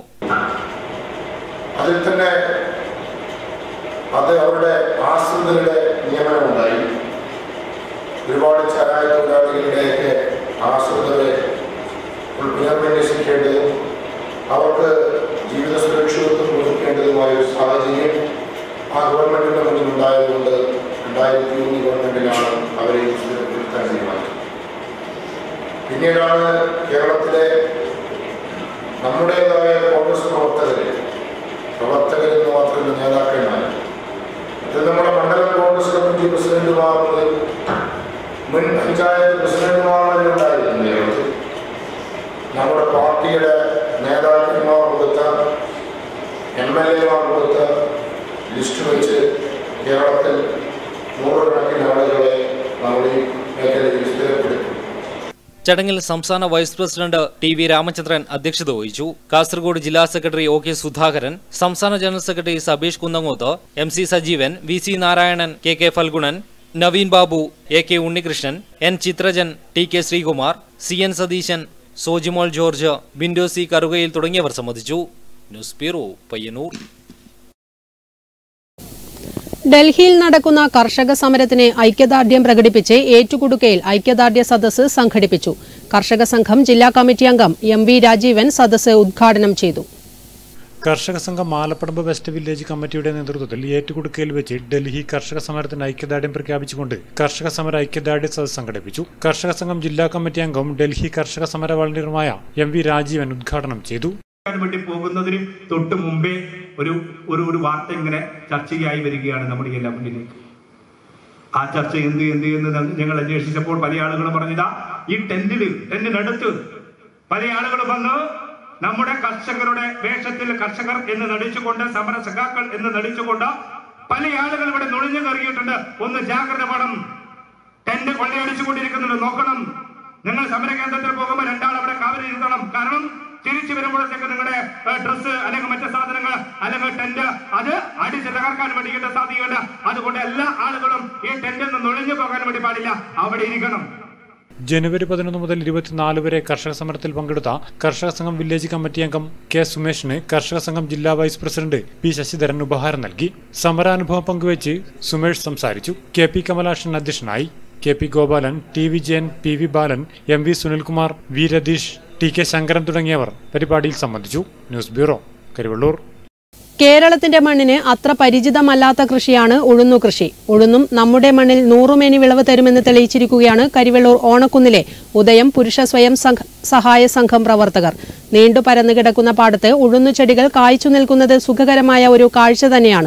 അതിൽ തന്നെ അത് അവരുടെ ആശ്രിതരുടെ നിയമനമുണ്ടായി. ഒരുപാട് ചരായ തൊഴിലാളികളുടെയൊക്കെ ആശ്രിതരെ പുനർവിന്യസിക്കേണ്ടതും അവർക്ക് ജീവിത സുരക്ഷിതത്വം കൊടുക്കേണ്ടതുമായ ഒരു സാഹചര്യം ആ ഗവൺമെന്റിന്റെ മുന്നിൽ ഉണ്ടായതുകൊണ്ട് രണ്ടായിരത്തി മൂന്ന് ഗവൺമെന്റിലാണ് അവരെ സ്ഥിരപ്പെടുത്താൻ തീരുമാനിച്ചത്. പിന്നീടാണ് കേരളത്തിലെ നമ്മുടേതായ കോൺഗ്രസ് പ്രവർത്തകരെ പ്രവർത്തകരെന്ന് മാത്രമല്ല നേതാക്കന്മാർ, ഇത് നമ്മുടെ മണ്ഡലം കോൺഗ്രസ് കമ്മിറ്റി പ്രസിഡന്റുമാർ മുതൽ മുൻ പഞ്ചായത്ത് പ്രസിഡന്റുമാർ വരെ ഉണ്ടായിരുന്നു കേരളത്തിൽ. നമ്മുടെ പാർട്ടിയുടെ നേതാക്കന്മാർ കൊടുത്ത, എം എൽ എമാർ കൊടുത്ത ലിസ്റ്റ് വെച്ച് കേരളത്തിൽ നൂറുകണക്കിന് ആളുകളെ നമ്മുടെ ഈ മേഖലയിൽ സ്ഥിരപ്പെടുത്തി. ചടങ്ങിൽ സംസ്ഥാന vice president T V Ramachandran അധ്യക്ഷത വഹിച്ചു. കാസർഗോഡ് ജില്ലാ സെക്രട്ടറി ഒ കെ സുധാകരൻ, സംസ്ഥാന general secretary Sabeesh Kunnangoth, M C Sajeevan, V C Narayanan, K K Phalgunan, Naveen Babu, A K Unnikrishnan, N Chithrajan, T K Sreekumar, C N Satheesan, Sojimol George, Bindo C Karukayil തുടങ്ങിയവർ സംബന്ധിച്ചു. News bureau, Payyanur. ഡൽഹിയിൽ നടക്കുന്ന കർഷക സമരത്തിന് ഐക്യദാർഢ്യം പ്രകടിപ്പിച്ച് ഏറ്റുകുടുക്കയിൽ ഐക്യദാർഢ്യ സദസ്സ് സംഘടിപ്പിച്ചു. കർഷക സംഘം ജില്ലാ കമ്മിറ്റി അംഗം എം വി രാജീവൻ സദസ്സ് ഉദ്ഘാടനം ചെയ്തു. കർഷക സംഘം മാലപ്പടമ്പ് വെസ്റ്റ് വില്ലേജ് കമ്മിറ്റിയുടെ നേതൃത്വത്തിൽ ഏറ്റുകുടുക്കയിൽ വെച്ച് ഡൽഹി കർഷക സമരത്തിന് ഐക്യദാർഢ്യം പ്രഖ്യാപിച്ചുകൊണ്ട് കർഷക സമര ഐക്യദാർഢ്യ സദസ്സ് സംഘടിപ്പിച്ചു. കർഷക സംഘം ജില്ലാ കമ്മിറ്റി അംഗം ഡൽഹി കർഷക സമര വളണ്ടിയറുമായ എം വി രാജീവൻ ഉദ്ഘാടനം ചെയ്തു. വേണ്ടി പോകുന്നതിന് തൊട്ട് മുമ്പേ ഒരു ഒരു ഒരു വാർത്ത ഇങ്ങനെ ചർച്ചയായി വരികയാണ് നമ്മുടെ എല്ലാ മുന്നിലേക്ക്. ആ ചർച്ച എന്ത് എന്ത് എന്ന് ഞങ്ങൾ അന്വേഷിച്ചപ്പോൾ പല ആളുകളും പറഞ്ഞതാ, ഈ ടെന്റില് ടെന്റിനടുത്ത് പല ആളുകൾ വന്ന് നമ്മുടെ കർഷകരുടെ വേഷത്തിൽ കർഷകർ എന്ന് നടിച്ചുകൊണ്ട്, സമര സഖാക്കൾ എന്ന് നടിച്ചുകൊണ്ട് പല ആളുകൾ ഇവിടെ നുഴഞ്ഞു കയറിയിട്ടുണ്ട്. ഒന്ന് ജാഗ്രത വേണം, ടെന്റ് കൊള്ളയടിച്ചുകൊണ്ടിരിക്കുന്നുണ്ട്, നോക്കണം. നിങ്ങൾ സമര കേന്ദ്രത്തിൽ പോകുമ്പോൾ രണ്ടാൾ അവിടെ കാവലിൽ ഇരുത്തണം. കാരണം തിരിച്ചു വരുമ്പോഴത്തേക്ക് നിങ്ങളുടെ ഡ്രസ്സ് അല്ലെങ്കിൽ മറ്റു സാധനങ്ങൾ അല്ലെങ്കിൽ ടെന്റ് അത് അടിച്ച് തകർക്കാൻ വേണ്ടിയിട്ട് സാധ്യതയുണ്ട്. അതുകൊണ്ട് എല്ലാ ആളുകളും ഈ ടെന്റിൽ നിന്ന് നുഴഞ്ഞു പോകാൻ വേണ്ടി പാടില്ല, അവിടെ ഇരിക്കണം. ജനുവരി പതിനൊന്ന് മുതൽ ഇരുപത്തിനാല് വരെ കർഷക സമരത്തിൽ പങ്കെടുത്ത കർഷക സംഘം വില്ലേജ് കമ്മിറ്റി അംഗം കെ സുമേഷിന് കർഷക സംഘം ജില്ലാ വൈസ് പ്രസിഡന്റ് പി ശശിധരൻ ഉപഹാരം നൽകി. സമരാനുഭവം പങ്കുവച്ച് സുമേഷ് സംസാരിച്ചു. കെ പി കമലാഷൻ അധ്യക്ഷനായി. K P Gopalan, T V Jayan, P V Balan, M V Sunilkumar, V Ratheesh, T K Sankaran തുടങ്ങിയവർ പരിപാടിയിൽ സംബന്ധിച്ചു. News bureau, Karivellur. കേരളത്തിന്റെ മണ്ണിന് അത്ര പരിചിതമല്ലാത്ത കൃഷിയാണ് ഉഴുന്നു കൃഷി. ഉഴുന്നും നമ്മുടെ മണ്ണിൽ നൂറുമേനി വിളവ് തരുമെന്ന് തെളിയിച്ചിരിക്കുകയാണ് കരിവള്ളൂർ ഓണക്കുന്നിലെ ഉദയം പുരുഷ സ്വയം സഹായ സംഘം പ്രവർത്തകർ. നീണ്ടു പരന്നു കിടക്കുന്ന പാടത്ത് ഉഴുന്നു ചെടികൾ കായ്ച്ചു നിൽക്കുന്നത് സുഖകരമായ ഒരു കാഴ്ച തന്നെയാണ്.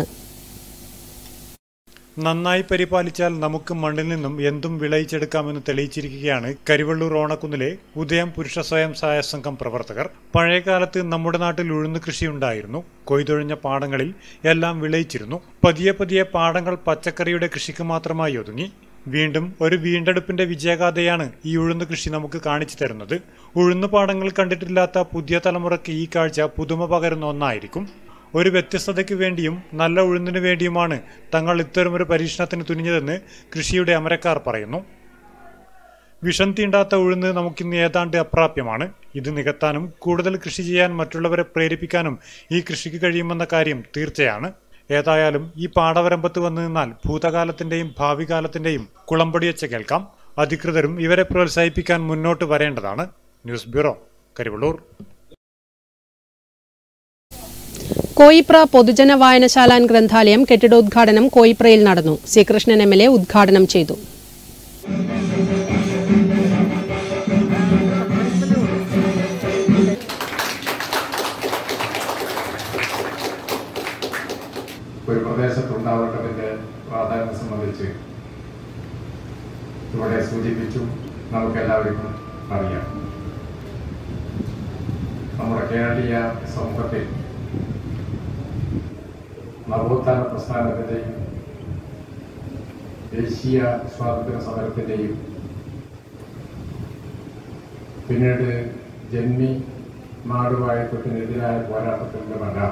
നന്നായി പരിപാലിച്ചാൽ നമുക്ക് മണ്ണിൽ നിന്നും എന്തും വിളയിച്ചെടുക്കാമെന്ന് തെളിയിച്ചിരിക്കുകയാണ് കരിവള്ളൂർ ഓണക്കുന്നിലെ ഉദയം പുരുഷ സ്വയം സഹായ സംഘം പ്രവർത്തകർ. പഴയകാലത്ത് നമ്മുടെ നാട്ടിൽ ഉഴുന്ന് കൃഷിയുണ്ടായിരുന്നു. കൊയ്തൊഴിഞ്ഞ പാടങ്ങളിൽ എല്ലാം വിളയിച്ചിരുന്നു. പതിയെ പതിയെ പാടങ്ങൾ പച്ചക്കറിയുടെ കൃഷിക്ക് മാത്രമായി ഒതുങ്ങി. വീണ്ടും ഒരു വീണ്ടെടുപ്പിന്റെ വിജയഗാഥയാണ് ഈ ഉഴുന്ന് കൃഷി നമുക്ക് കാണിച്ചു തരുന്നത്. ഉഴുന്നു പാടങ്ങൾ കണ്ടിട്ടില്ലാത്ത പുതിയ തലമുറയ്ക്ക് ഈ കാഴ്ച പുതുമ പകരുന്ന ഒന്നായിരിക്കും. ഒരു വ്യത്യസ്തതയ്ക്ക് വേണ്ടിയും നല്ല ഉഴുന്നിനു വേണ്ടിയുമാണ് തങ്ങൾ ഇത്തരമൊരു പരീക്ഷണത്തിന് തുനിഞ്ഞതെന്ന് കൃഷിയുടെ അമരക്കാർ പറയുന്നു. വിഷം തീണ്ടാത്ത ഉഴുന്ന് നമുക്കിന്ന് ഏതാണ്ട് അപ്രാപ്യമാണ്. ഇത് നികത്താനും കൂടുതൽ കൃഷി ചെയ്യാൻ മറ്റുള്ളവരെ പ്രേരിപ്പിക്കാനും ഈ കൃഷിക്ക് കഴിയുമെന്ന കാര്യം തീർച്ചയാണ്. ഏതായാലും ഈ പാടവരമ്പത്ത് വന്നു നിന്നാൽ ഭൂതകാലത്തിന്റെയും ഭാവി കാലത്തിന്റെയും കുളമ്പടിയച്ച കേൾക്കാം. അധികൃതരും ഇവരെ പ്രോത്സാഹിപ്പിക്കാൻ മുന്നോട്ട് വരേണ്ടതാണ്. News bureau, Karivellur. കോയിപ്ര പൊതുജന വായനശാല ഗ്രന്ഥാലയം കെട്ടിടോദ്ഘാടനം കോയിപ്രയിൽ നടന്നു. C Krishnan M L A ഉദ്ഘാടനം ചെയ്തു. ഒരു പ്രദേശത്തുണ്ടാവേണ്ടതിൻ്റെ പ്രാധാന്യം സംബന്ധിച്ച് ഇവിടെ സൂചിപ്പിച്ചു. നമുക്കെല്ലാവർക്കും അറിയാം, നമ്മുടെ കേരളീയ സമൂഹത്തിൽ നവോത്ഥാന പ്രസ്ഥാനത്തിൻ്റെയും ദേശീയ സ്വാതന്ത്ര്യ സമരത്തിൻ്റെയും പിന്നീട് ജന്മി നാടുവാഴിത്തത്തിനെതിരായ പോരാട്ടത്തിൻ്റെമെല്ലാം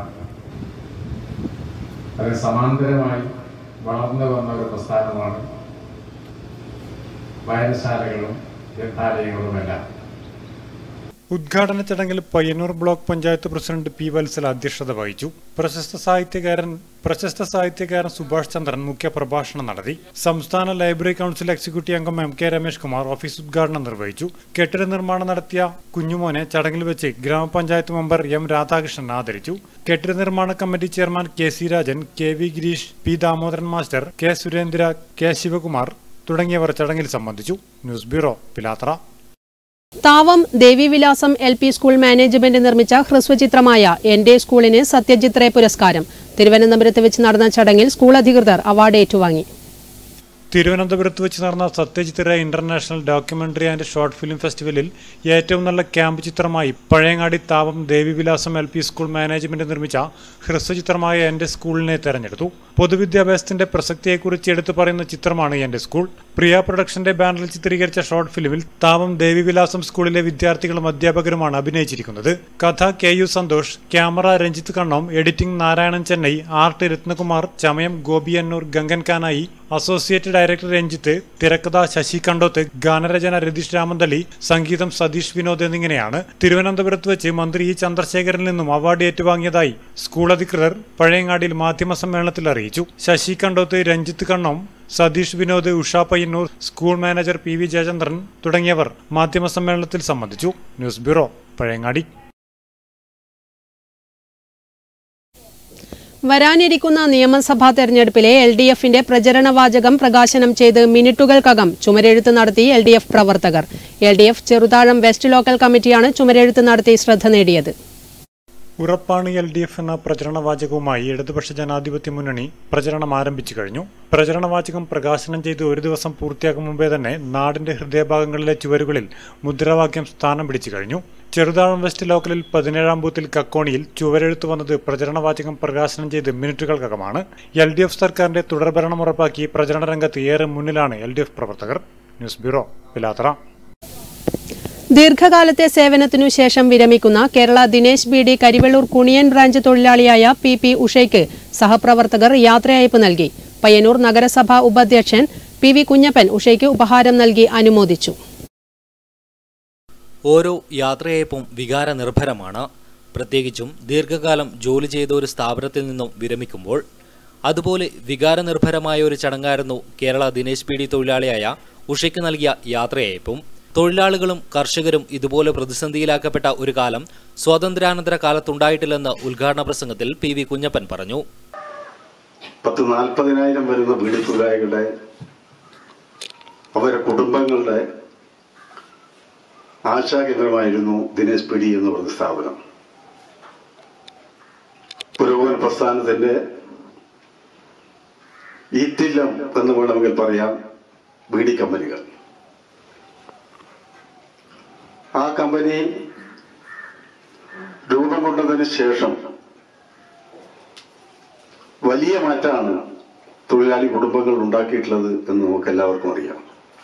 അതിന് സമാന്തരമായി വളർന്നു വന്ന ഒരു പ്രസ്ഥാനമാണ് വായനശാലകളും ഗ്രന്ഥാലയങ്ങളുമെല്ലാം. ഉദ്ഘാടന ചടങ്ങിൽ Payyanur block panchayat president P Vatsala അധ്യക്ഷത വഹിച്ചു. പ്രശസ്ത സാഹിത്യകാരൻ പ്രശസ്ത സാഹിത്യകാരൻ സുഭാഷ് ചന്ദ്രൻ മുഖ്യ പ്രഭാഷണം നടത്തി. സംസ്ഥാന ലൈബ്രറി കൗൺസിൽ എക്സിക്യൂട്ടീവ് അംഗം M K Ramesh Kumar office ഉദ്ഘാടനം നിർവഹിച്ചു. കെട്ടിട നിർമ്മാണം നടത്തിയ കുഞ്ഞുമോനെ ചടങ്ങിൽ വെച്ച് ഗ്രാമപഞ്ചായത്ത് മെമ്പർ എം രാധാകൃഷ്ണൻ ആദരിച്ചു. കെട്ടിട നിർമ്മാണ committee chairman K C Rajan, K V Gireesh, P Damodaran master, K Surendra, K Sivakumar തുടങ്ങിയവർ ചടങ്ങിൽ സംബന്ധിച്ചു. News bureau, Pilathara. Thavam Devivilasam L P school management നിർമ്മിച്ച ഹ്രസ്വചിത്രമായ എന്റെ സ്കൂളിന് സത്യജിത് റേ പുരസ്കാരം. തിരുവനന്തപുരത്ത് വെച്ച് നടന്ന ചടങ്ങിൽ സ്കൂൾ അധികൃതർ അവാർഡ് ഏറ്റുവാങ്ങി. തിരുവനന്തപുരത്ത് വെച്ച് നടന്ന Satyajit Ray international documentary and short film ഫെസ്റ്റിവലിൽ ഏറ്റവും നല്ല ക്യാമ്പ് ചിത്രമായി Pazhayangadi Thavam Devivilasam L P school management നിർമ്മിച്ച ഹ്രസ്വചിത്രമായ എന്റെ സ്കൂളിനെ തെരഞ്ഞെടുത്തു. പൊതുവിദ്യാഭ്യാസത്തിന്റെ പ്രസക്തിയെക്കുറിച്ച് എടുത്തു പറയുന്ന ചിത്രമാണ് എന്റെ സ്കൂൾ. പ്രിയ പ്രൊഡക്ഷന്റെ ബാനറിൽ ചിത്രീകരിച്ച ഷോർട്ട് ഫിലിമിൽ താവം ദേവിവിലാസം സ്കൂളിലെ വിദ്യാർത്ഥികളും അധ്യാപകരുമാണ് അഭിനയിച്ചിരിക്കുന്നത്. കഥ K U Santhosh, camera Ranjith Kannom, editing Narayanan Chennai, art Rathnakumar, ചമയം ഗോപിയന്നൂർ, ഗംഗൻ കാനായി, അസോസിയേറ്റ് ഡയറക്ടർ രഞ്ജിത്ത്, തിരക്കഥ ശശി കണ്ടോത്ത്, ഗാനരചന രതീഷ് രാമന്തളി, സംഗീതം സതീഷ് വിനോദ് എന്നിങ്ങനെയാണ്. തിരുവനന്തപുരത്ത് വെച്ച് മന്ത്രി ഇ ചന്ദ്രശേഖരനിൽ നിന്നും അവാർഡ് ഏറ്റുവാങ്ങിയതായി സ്കൂൾ അധികൃതർ പഴയങ്ങാടിയിൽ മാധ്യമ സമ്മേളനത്തിൽ അറിയിച്ചു. Sasi Kandoth, Ranjith Kannom, Satheesh Vinod, Usha Payyanur, school manager P V Jayachandran തുടങ്ങിയവർ മാധ്യമ സമ്മേളനത്തിൽ സംബന്ധിച്ചു. News bureau, Pazhayangadi. വരാനിരിക്കുന്ന നിയമസഭാ തെരഞ്ഞെടുപ്പിലെ എൽ ഡി എഫിന്റെ പ്രചരണവാചകം പ്രകാശനം ചെയ്ത് മിനിറ്റുകൾക്കകം ചുമരെഴുത്ത് നടത്തി എൽ ഡി എഫ് പ്രവർത്തകർ. L D F Cheruthazham west local കമ്മിറ്റിയാണ് ചുമരെഴുത്ത് നടത്തി ശ്രദ്ധ നേടിയത്. ഉറപ്പാണ് എൽ ഡി എഫ് എന്ന പ്രചരണവാചകവുമായി ഇടതുപക്ഷ ജനാധിപത്യ മുന്നണി പ്രചരണം ആരംഭിച്ചു കഴിഞ്ഞു. പ്രചരണവാചകം പ്രകാശനം ചെയ്ത് ഒരു ദിവസം പൂർത്തിയാക്കും മുമ്പേ തന്നെ നാടിന്റെ ഹൃദയഭാഗങ്ങളിലെ ചുവരുകളിൽ മുദ്രാവാക്യം സ്ഥാനം പിടിച്ചു കഴിഞ്ഞു. ചെറുതാഴം വെസ്റ്റ് ലോക്കലിൽ പതിനേഴാം ബൂത്തിൽ കക്കോണിയിൽ ചുവരെഴുത്ത് വന്നത് പ്രചരണവാചകം പ്രകാശനം ചെയ്ത് മിനിറ്റുകൾക്കകമാണ്. എൽ ഡി എഫ് സർക്കാരിന്റെ തുടർഭരണം ഉറപ്പാക്കി പ്രചരണ രംഗത്ത് ഏറെ മുന്നിലാണ് എൽ ഡി എഫ് പ്രവർത്തകർ. News bureau, Pilathara. ദീർഘകാലത്തെ സേവനത്തിനു ശേഷം വിരമിക്കുന്ന Kerala Dinesh B D Karivellur Kuniyan branch തൊഴിലാളിയായ പി പി ഉഷയ്ക്ക് സഹപ്രവർത്തകർ യാത്രയയപ്പ് നൽകി. പയ്യന്നൂർ നഗരസഭാ ഉപാധ്യക്ഷൻ പി വി കുഞ്ഞപ്പൻ ഉഷയ്ക്ക് ഉപഹാരം നൽകി അനുമോദിച്ചു. ഓരോ യാത്രയയപ്പും വികാര നിർഭരമാണ്. പ്രത്യേകിച്ചും ദീർഘകാലം ജോലി ചെയ്ത ഒരു സ്ഥാപനത്തിൽ നിന്നും വിരമിക്കുമ്പോൾ. അതുപോലെ വികാര നിർഭരമായ ഒരു ചടങ്ങായിരുന്നു കേരള ദിനേശ് ബി ഡി തൊഴിലാളിയായ ഉഷയ്ക്ക് നൽകിയ യാത്രയയപ്പും. തൊഴിലാളികളും കർഷകരും ഇതുപോലെ പ്രതിസന്ധിയിലാക്കപ്പെട്ട ഒരു കാലം സ്വാതന്ത്ര്യാനന്തര കാലത്തുണ്ടായിട്ടില്ലെന്ന് ഉദ്ഘാടന പ്രസംഗത്തിൽ പി വി കുഞ്ഞപ്പൻ പറഞ്ഞു. പത്ത് നാൽപ്പതിനായിരം വരുന്ന ബീഡി തൊഴിലാളികളുടെ അവരുടെ കുടുംബങ്ങളുടെ ആശാകേന്ദ്രമായിരുന്നു ദിനേശ് ബി ഡി എന്ന് പറഞ്ഞ സ്ഥാപനം. പുരോഗമന പ്രസ്ഥാനത്തിന്റെ ഈറ്റില്ലം എന്ന് വേണമെങ്കിൽ പറയാം ബീഡി കമ്പനികൾ. ആ കമ്പനി രൂപം കൊണ്ടതിന് ശേഷം വലിയ മാറ്റമാണ് തൊഴിലാളി കുടുംബങ്ങൾ ഉണ്ടാക്കിയിട്ടുള്ളത് എന്ന് നമുക്ക് എല്ലാവർക്കും അറിയാം.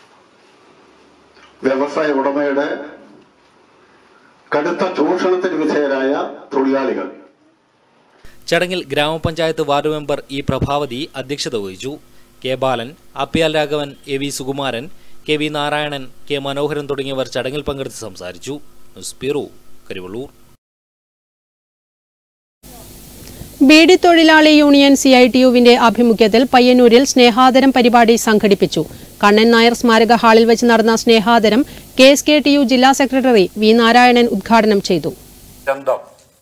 വ്യവസായ ഉടമയുടെ കടുത്ത ചൂഷണത്തിന് വിധേയരായ തൊഴിലാളികൾ ചടങ്ങിൽ ഗ്രാമപഞ്ചായത്ത് വാർഡ് മെമ്പർ ഇ പ്രഭാവതി അധ്യക്ഷത വഹിച്ചു. K Balan, Appiyal Raghavan, A V Sukumaran, K V Narayanan, K Manoharan തുടങ്ങിയവർ ചടങ്ങിൽ പങ്കെടുത്ത് സംസാരിച്ചു. News bureau, Karivellur. ബീഡി തൊഴിലാളി യൂണിയൻ സി ഐ ടി യുവിന്റെ ആഭിമുഖ്യത്തിൽ പയ്യന്നൂരിൽ സ്നേഹാദരം പരിപാടി സംഘടിപ്പിച്ചു. കണ്ണൻ നായർ സ്മാരക ഹാളിൽ വെച്ച് നടന്ന സ്നേഹാദരം K S K T U ജില്ലാ സെക്രട്ടറി വി നാരായണൻ ഉദ്ഘാടനം ചെയ്തു. ഗ്രന്ഥം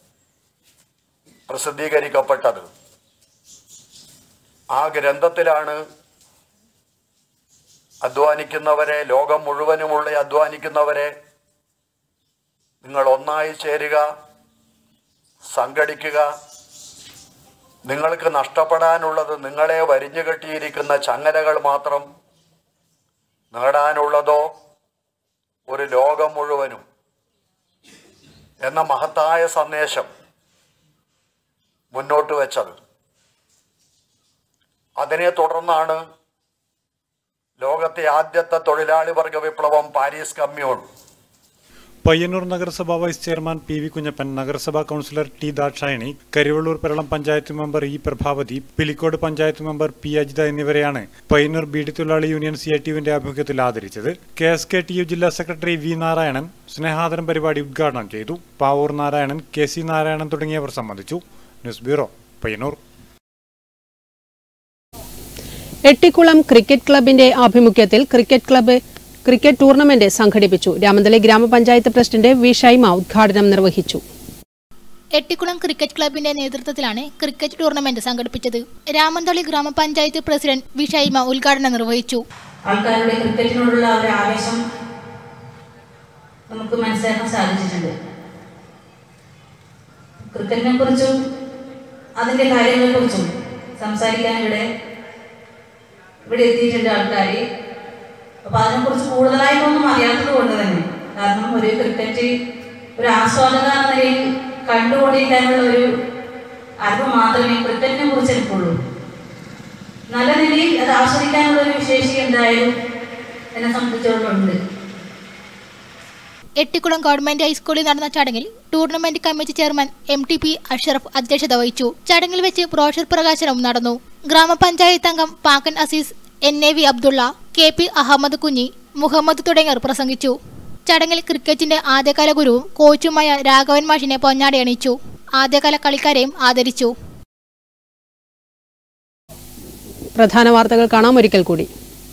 പ്രസിദ്ധീകരിക്കപ്പെട്ടത് ആ ഗ്രന്ഥത്തിലാണ് അധ്വാനിക്കുന്നവരെ, ലോകം മുഴുവനുമുള്ള അധ്വാനിക്കുന്നവരെ നിങ്ങൾ ഒന്നായി ചേരുക, സംഘടിക്കുക, നിങ്ങൾക്ക് നഷ്ടപ്പെടാനുള്ളത് നിങ്ങളെ വരിഞ്ഞു കെട്ടിയിരിക്കുന്ന ചങ്ങലകൾ മാത്രം, നേടാനുള്ളതോ ഒരു ലോകം മുഴുവനും എന്ന മഹത്തായ സന്ദേശം മുന്നോട്ട് വെച്ചത്. അതിനെ തുടർന്നാണ് ലോകത്തെ ആദ്യത്തെ തൊഴിലാളി വർഗ വിപ്ലവം, പാരീസ് കമ്മ്യൂൺ. പയ്യന്നൂർ നഗരസഭാ vice chairman P V Kunhappan, നഗരസഭാ councillor T Dakshayani, Karivellur Peralam panchayat member E Prabhavathi, Pilicode panchayat member P Ajitha എന്നിവരെയാണ് പയ്യന്നൂർ ബീഡി തൊഴിലാളി യൂണിയൻ സി ഐ ടി യുവിന്റെ ആഭിമുഖ്യത്തിൽ ആദരിച്ചത്. K S K T U ജില്ലാ സെക്രട്ടറി വി നാരായണൻ സ്നേഹാദരം പരിപാടി ഉദ്ഘാടനം ചെയ്തു. പാവൂർ നാരായണൻ, കെ സി നാരായണൻ തുടങ്ങിയവർ സംബന്ധിച്ചു. News bureau, Payyanur. Ettikulam cricket ക്ലബിന്റെ ആഭിമുഖ്യത്തിൽ ക്രിക്കറ്റ് ക്ലബ്ബ് ക്രിക്കറ്റ് ടൂർണമെന്റ് സംഘടിപ്പിച്ചു. രാമന്തളി ഗ്രാമപഞ്ചായത്ത് പ്രസിഡന്റ് വി ഷൈമ ഉദ്ഘാടനം നിർവഹിച്ചു. എട്ടിക്കുളം ക്രിക്കറ്റ് ക്ലബിന്റെ നേതൃത്വത്തിലാണ് ക്രിക്കറ്റ് ടൂർണമെന്റ് സംഘടിപ്പിച്ചത്. രാമന്തളി ഗ്രാമപഞ്ചായത്ത് പ്രസിഡന്റ് വി ഷൈമ ഉദ്ഘാടനം നിർവഹിച്ചു. ആൾക്കാരുടെ ക്രിക്കറ്റിനോടുള്ള ഒരു ആവേശം നമുക്ക് മനസ്സിലാക്കാൻ സാധിച്ചിട്ടുണ്ട്. ക്രിക്കറ്റിനെ കുറിച്ചും അതിന്റെ കാര്യങ്ങളെ കുറിച്ചും സംസാരിക്കാൻ ഇവിടെ ഇവിടെ എത്തിയിട്ടുണ്ട് ആൾക്കാർ. അപ്പൊ അതിനെക്കുറിച്ച് കൂടുതലായിട്ടൊന്നും അറിയാത്തത് കൊണ്ട് തന്നെ, കാരണം ഒരു ക്രിക്കറ്റ് ഒരു ആസ്വാദക എന്ന നിലയിൽ കണ്ടുകൊണ്ടിരിക്കാനുള്ള ഒരു അറിവ് മാത്രമേ ക്രിക്കറ്റിനെ കുറിച്ച് എനിക്കുള്ളൂ. നല്ല നിലയിൽ അത് ആസ്വദിക്കാനുള്ള ഒരു വിശേഷി എന്തായാലും എന്നെ സംബന്ധിച്ചിടത്തോണ്ട്. എട്ടിക്കുളം ഗവൺമെന്റ് ഹൈസ്കൂളിൽ നടന്ന ചടങ്ങിൽ tournament committee chairman M T P Ashraf അധ്യക്ഷത വഹിച്ചു. ചടങ്ങിൽ വെച്ച് ബ്രോഷർ പ്രകാശനവും നടന്നു. ഗ്രാമപഞ്ചായത്ത് അംഗം Pakkan Azeez, N A V Abdulla, K P Ahammed Kunhi, Muhammed തുടങ്ങിയവർ പ്രസംഗിച്ചു. ചടങ്ങിൽ ക്രിക്കറ്റിന്റെ ആദ്യകാല ഗുരുവും കോച്ചുമായ രാഘവൻ മാഷിനെ പൊന്നാടി അണിയിച്ചു. ആദ്യകാല കളിക്കാരെയും ആദരിച്ചു. പ്രധാന വാർത്തകൾ കാണാം ഒരിക്കൽ കൂടി.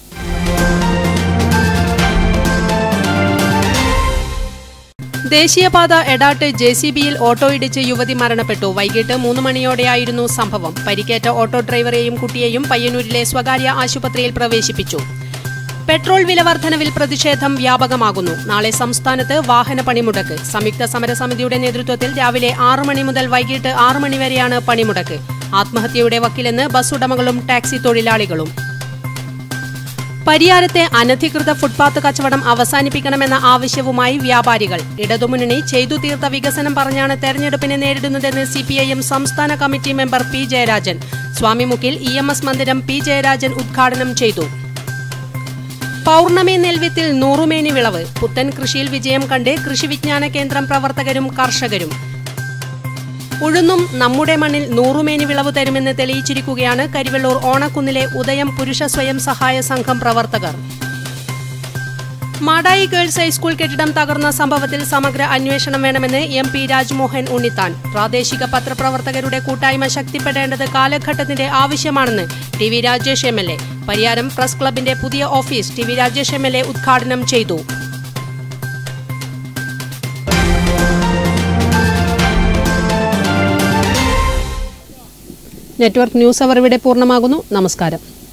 ദേശീയപാത എടാട്ട് ജെ സി ബിയിൽ ഓട്ടോ ഇടിച്ച് യുവതി മരണപ്പെട്ടു. വൈകിട്ട് മൂന്ന് മണിയോടെയായിരുന്നു സംഭവം. പരിക്കേറ്റ ഓട്ടോ ഡ്രൈവറെയും കുട്ടിയെയും പയ്യന്നൂരിലെ സ്വകാര്യ ആശുപത്രിയിൽ പ്രവേശിപ്പിച്ചു. പെട്രോൾ വില വർധനവിൽ പ്രതിഷേധം വ്യാപകമാകുന്നു. നാളെ സംസ്ഥാനത്ത് വാഹന പണിമുടക്ക്. സംയുക്ത സമരസമിതിയുടെ നേതൃത്വത്തിൽ രാവിലെ ആറു മണി മുതൽ വൈകിട്ട് ആറു മണിവരെയാണ് പണിമുടക്ക്. ആത്മഹത്യയുടെ വക്കിലെന്ന് ബസ് ഉടമകളും ടാക്സി തൊഴിലാളികളും. പരിയാരത്തെ അനധികൃത ഫുട്പാത്ത് കച്ചവടം അവസാനിപ്പിക്കണമെന്ന ആവശ്യവുമായി വ്യാപാരികൾ. ഇടതുമുന്നണി ചെയ്തു തീർത്ത വികസനം പറഞ്ഞാണ് തെരഞ്ഞെടുപ്പിനെ നേരിടുന്നതെന്ന് സി പി ഐ എം സംസ്ഥാന കമ്മിറ്റി മെമ്പർ പി ജയരാജൻ. സ്വാമിമുക്കിൽ ഇ എം എസ് മന്ദിരം പി ജയരാജൻ ഉദ്ഘാടനം ചെയ്തു. പൗർണമി നെൽവിത്തിൽ നൂറുമേനി വിളവ്. പുത്തൻ കൃഷിയിൽ വിജയം കണ്ട് കൃഷി വിജ്ഞാന കേന്ദ്രം പ്രവർത്തകരും കർഷകരും. ഉഴുന്നും നമ്മുടെ മണ്ണിൽ നൂറുമേനി വിളവ് തരുമെന്ന് തെളിയിച്ചിരിക്കുകയാണ് കരിവള്ളൂർ ഓണക്കുന്നിലെ ഉദയം പുരുഷ സ്വയം സഹായ സംഘം പ്രവർത്തകർ. മാടായി ഗേൾസ് ഹൈസ്കൂൾ കെട്ടിടം തകർന്ന സംഭവത്തിൽ സമഗ്ര അന്വേഷണം വേണമെന്ന് എം പി രാജ്മോഹൻ ഉണ്ണിത്താൻ. പ്രാദേശിക പത്രപ്രവർത്തകരുടെ കൂട്ടായ്മ ശക്തിപ്പെടേണ്ടത് കാലഘട്ടത്തിന്റെ ആവശ്യമാണെന്ന് T V Rajesh M L A. Pariyaram press ക്ലബിന്റെ പുതിയ office T V Rajesh M L A ഉദ്ഘാടനം ചെയ്തു. നെറ്റ്വർക്ക് ന്യൂസ് അവർ ഇവിടെ പൂർണ്ണമാകുന്നു. നമസ്കാരം.